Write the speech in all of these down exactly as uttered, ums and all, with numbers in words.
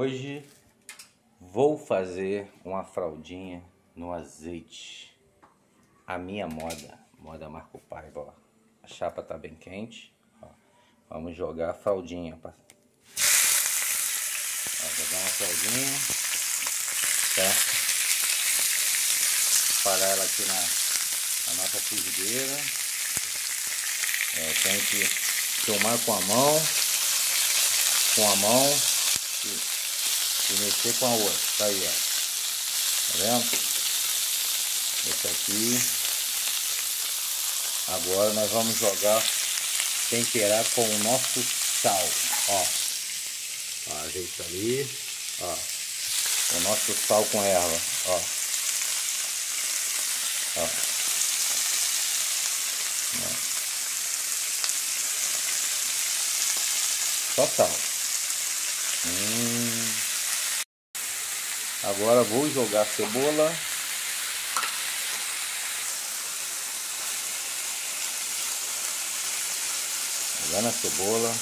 Hoje vou fazer uma fraldinha no azeite. A minha moda, moda Marco Paiva, ó. A chapa tá bem quente, ó. Vamos jogar a fraldinha, ó, jogar uma fraldinha, tá? Espalhar ela aqui na, na nossa frigideira. É, tem que filmar com a mão, com a mão e, e mexer com a outra. Tá aí, ó. Tá vendo? Esse aqui. Agora nós vamos jogar, temperar com o nosso sal, ó. Ó, ajeita ali, ó. O nosso sal com erva, ó. Ó. Só sal. Hum. Agora vou jogar a cebola. Jogando a cebola.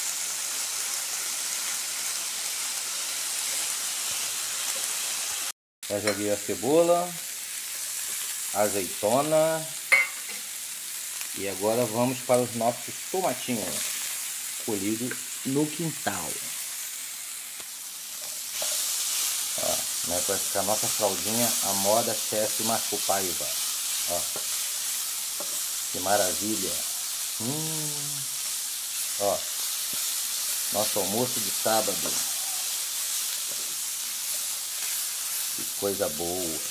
Já joguei a cebola, azeitona. E agora vamos para os nossos tomatinhos colhidos no quintal. Ó, né, vai ficar a nossa fraldinha, a moda chefe Marco Paiva. Ó, que maravilha! Hum, ó, nosso almoço de sábado. Que coisa boa!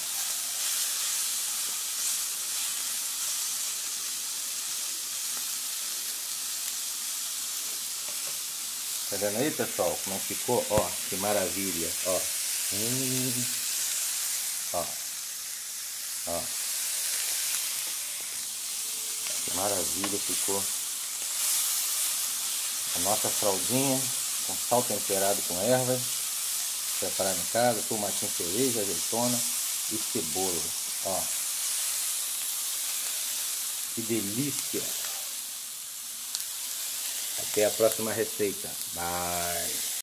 Tá vendo aí, pessoal, como ficou? Ó, que maravilha, ó. Hum, ó, ó. Que maravilha ficou a nossa fraldinha com sal temperado com ervas, preparado em casa, tomatinho cereja, azeitona e cebola, ó. Que delícia! Até a próxima receita. Bye!